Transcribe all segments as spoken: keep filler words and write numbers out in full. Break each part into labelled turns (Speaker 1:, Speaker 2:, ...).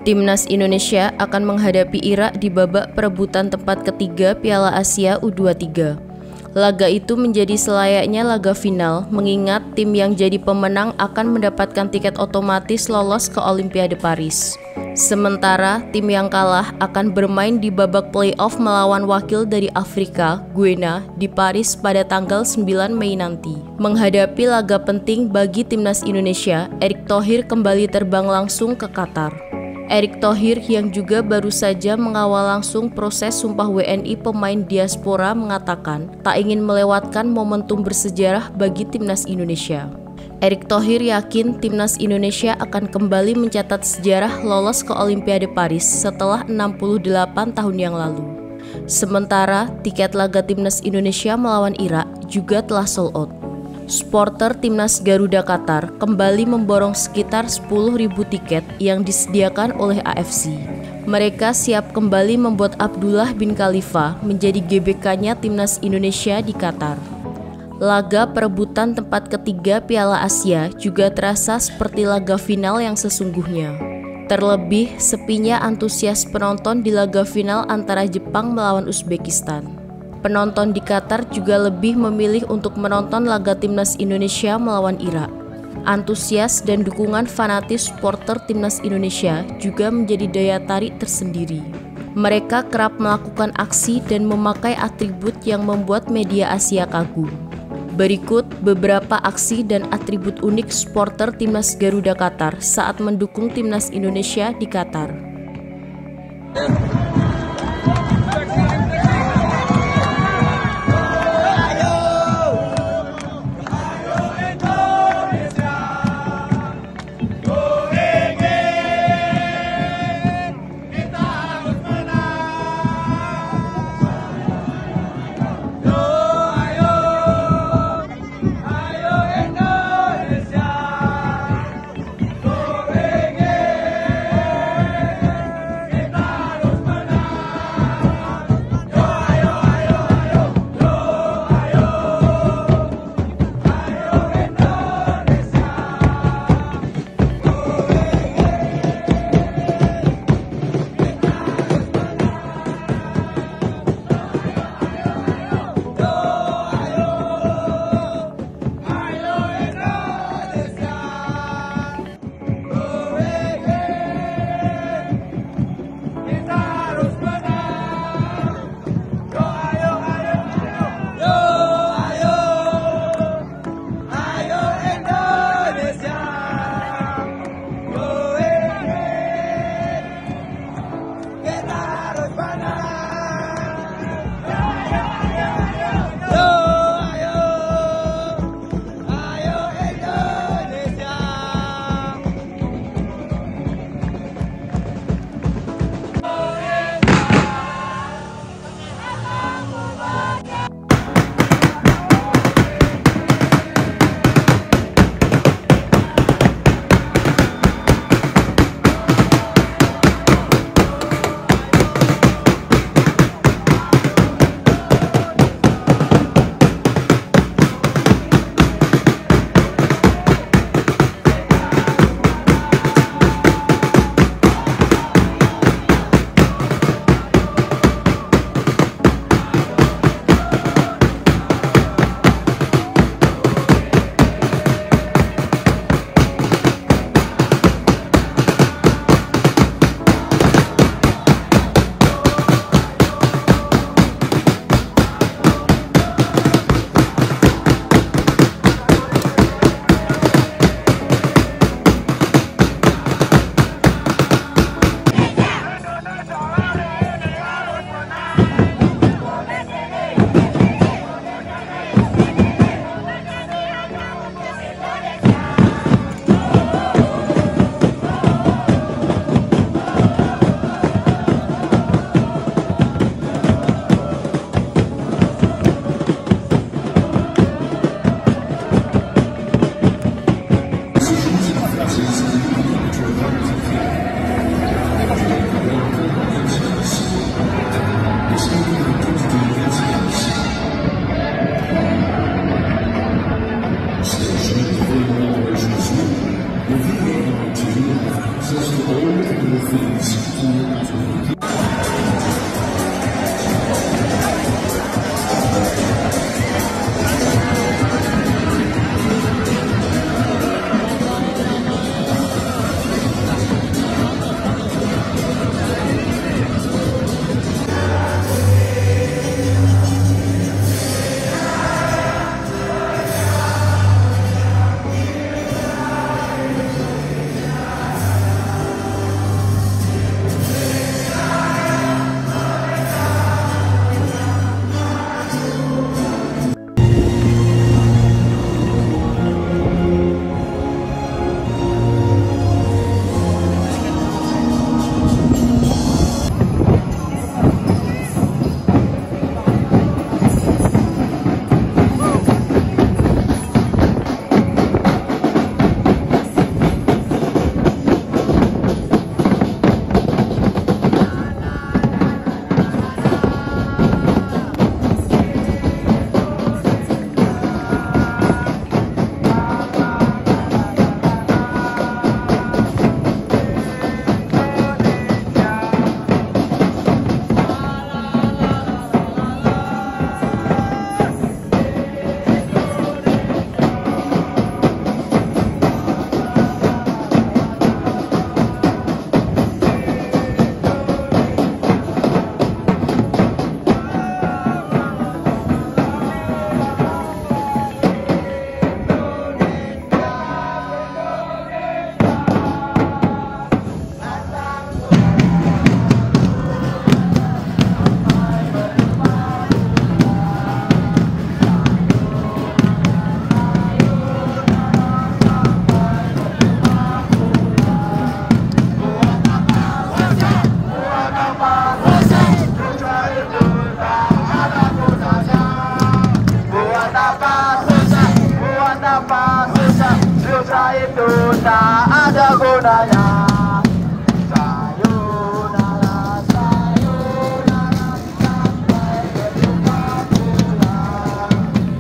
Speaker 1: Timnas Indonesia akan menghadapi Irak di babak perebutan tempat ketiga Piala Asia U dua puluh tiga. Laga itu menjadi selayaknya laga final, mengingat tim yang jadi pemenang akan mendapatkan tiket otomatis lolos ke Olimpiade Paris. Sementara tim yang kalah akan bermain di babak playoff melawan wakil dari Afrika, Guinea, di Paris pada tanggal sembilan Mei nanti. Menghadapi laga penting bagi Timnas Indonesia, Erick Thohir kembali terbang langsung ke Qatar. Erick Thohir yang juga baru saja mengawal langsung proses sumpah W N I pemain diaspora mengatakan tak ingin melewatkan momentum bersejarah bagi Timnas Indonesia. Erick Thohir yakin Timnas Indonesia akan kembali mencatat sejarah lolos ke Olimpiade Paris setelah enam puluh delapan tahun yang lalu. Sementara tiket laga Timnas Indonesia melawan Irak juga telah sold out. Supporter Timnas Garuda Qatar kembali memborong sekitar sepuluh ribu tiket yang disediakan oleh A F C. Mereka siap kembali membuat Abdullah bin Khalifa menjadi G B K-nya Timnas Indonesia di Qatar. Laga perebutan tempat ketiga Piala Asia juga terasa seperti laga final yang sesungguhnya. Terlebih sepinya antusias penonton di laga final antara Jepang melawan Uzbekistan. Penonton di Qatar juga lebih memilih untuk menonton laga Timnas Indonesia melawan Irak. Antusias dan dukungan fanatis supporter Timnas Indonesia juga menjadi daya tarik tersendiri. Mereka kerap melakukan aksi dan memakai atribut yang membuat media Asia kagum. Berikut beberapa aksi dan atribut unik supporter Timnas Garuda Qatar saat mendukung Timnas Indonesia di Qatar.
Speaker 2: tak ada gunanya. Sayonara, sayonara, sampai berjumpa pulang.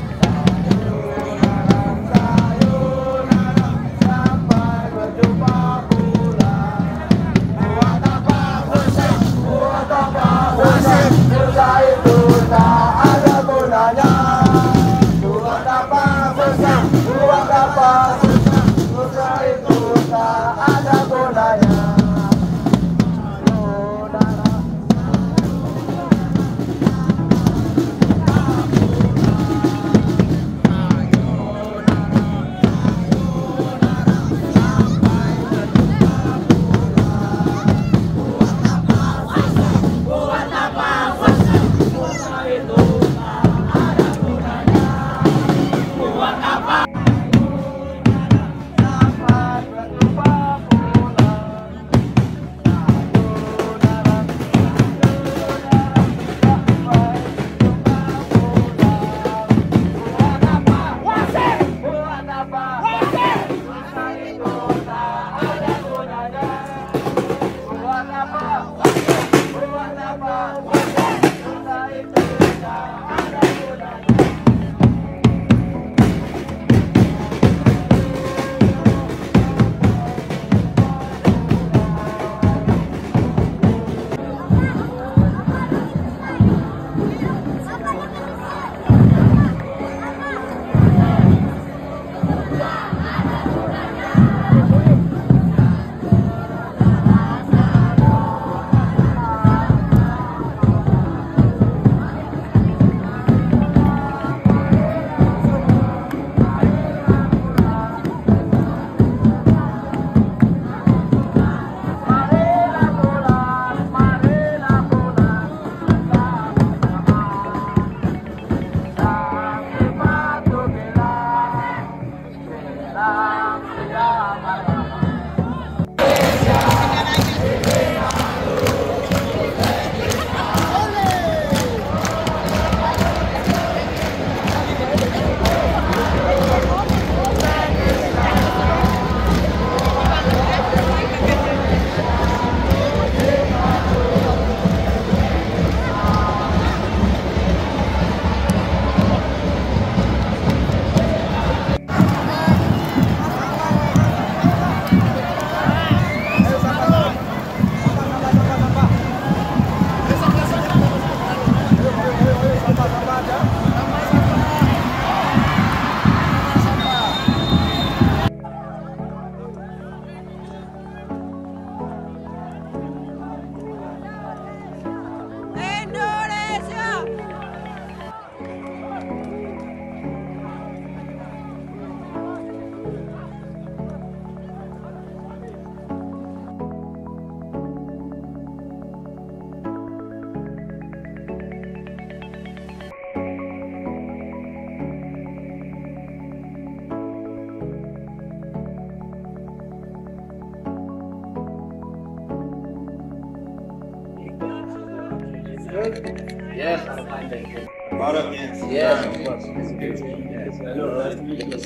Speaker 2: Sayonara, sayonara, sampai berjumpa pulang. Buat apa musik, buat apa musik, juga itu tak ada gunanya. Buat apa musik, buat apa susah, susah itu tak ada gunanya.
Speaker 3: Yes.
Speaker 4: Bottom, yes.
Speaker 3: Yes, of course. Yes.
Speaker 4: Hello, nice to meet you.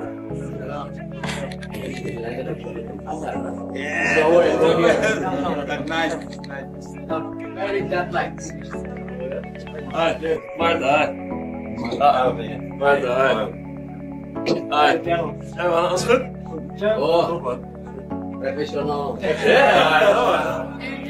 Speaker 4: Yeah.
Speaker 3: So what is it?
Speaker 4: That's nice. Nice.
Speaker 3: Very that lights.
Speaker 4: Ah, yes.
Speaker 3: Marta.
Speaker 4: Ah,
Speaker 3: Marta. Ah.
Speaker 4: alles goed?
Speaker 3: Oh. Professional.
Speaker 4: Ja,